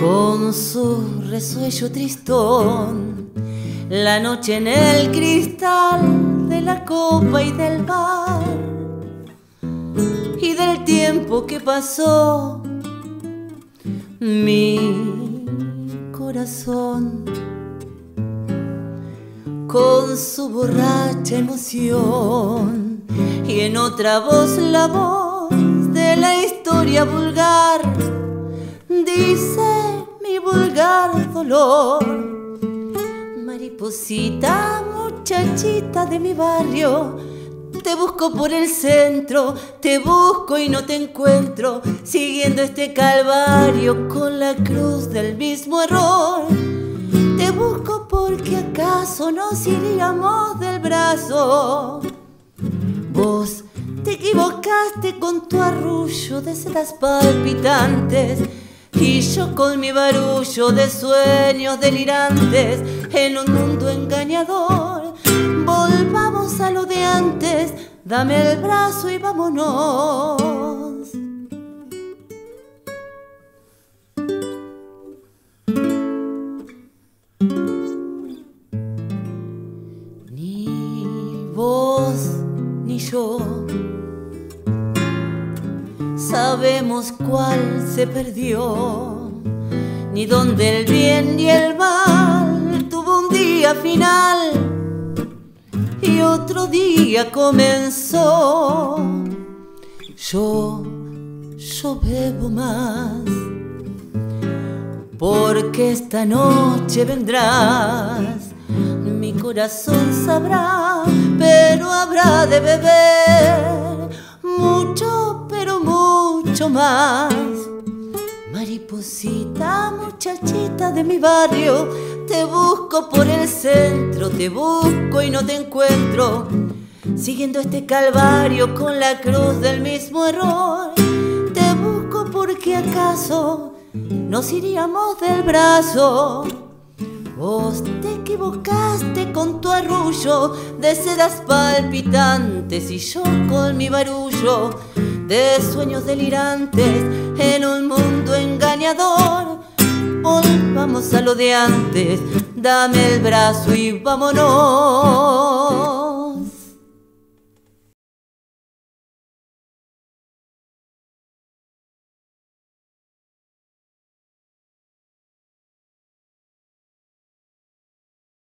con su resuello tristón, la noche en el cristal de la copa y del bar, y del tiempo que pasó, mi corazón con su borracha emoción, y en otra voz la voz de la historia vulgar dice mi vulgar dolor. Mariposita, muchachita de mi barrio, te busco por el centro, te busco y no te encuentro, siguiendo este calvario con la cruz del mismo error. Te busco porque acaso nos iríamos del brazo. Vos te equivocaste con tu arrullo de sedas palpitantes, y yo con mi barullo de sueños delirantes en un mundo engañador. Volvamos a lo de antes, dame el brazo y vámonos. Ni vos ni yo sabemos cuál se perdió, ni dónde el bien ni el mal tuvo un día final y otro día comenzó. Yo bebo más, porque esta noche vendrás. Mi corazón sabrá, pero habrá de beber mucho, pero mucho más. Mariposita, muchachita de mi barrio, te busco por el centro, te busco y no te encuentro, siguiendo este calvario con la cruz del mismo error. Te busco porque acaso nos iríamos del brazo. Vos te equivocaste con tu arrullo de sedas palpitantes, y yo con mi barullo de sueños delirantes en un mundo engañador. Volvamos a lo de antes, dame el brazo y vámonos.